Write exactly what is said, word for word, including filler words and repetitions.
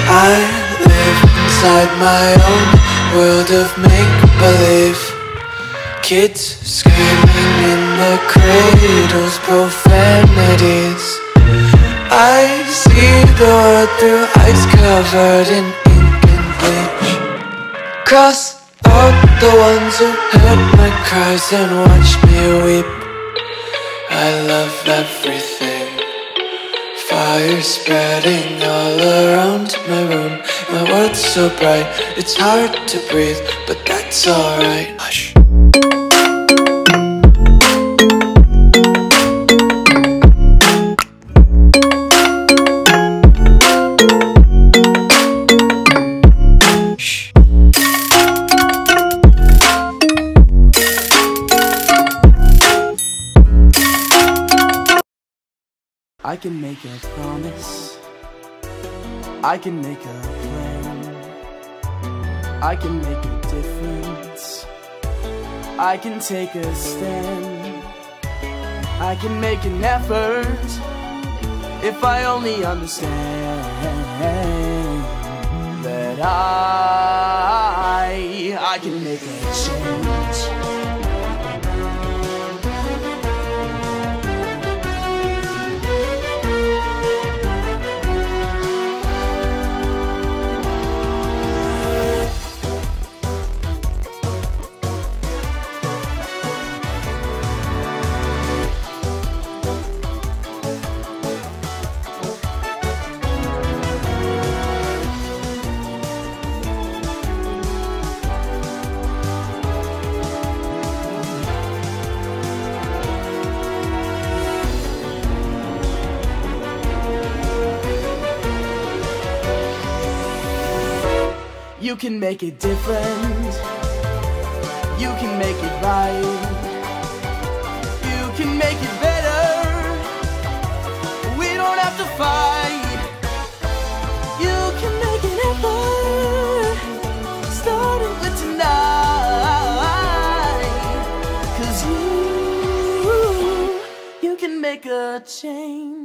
I live inside my own world of make-believe. Kids screaming in the cradles, profanities. I see the world through eyes covered in ink and bleach. Cross out the ones who heard my cries and watched me weep. I love everything. Fire spreading all around my room. My world's so bright, it's hard to breathe, but that's alright. Hush. I can make a promise, I can make a plan, I can make a difference, I can take a stand, I can make an effort, if I only understand that I, I can make a change. You can make it different, you can make it right, you can make it better, we don't have to fight. You can make an effort, starting with tonight, 'cause you, you can make a change.